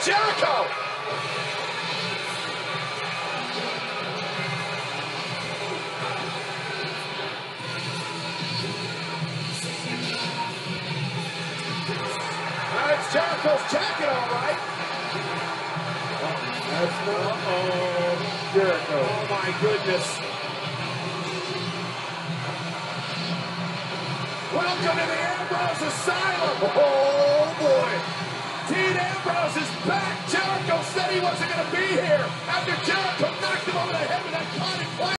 Jericho! That's Jericho's jacket, all right. That's not Jericho. Oh, my goodness. Welcome to the Ambrose Asylum. Oh, boy. Dean Ambrose is back. Jericho said he wasn't going to be here after Jericho knocked him over the head with that conic plate.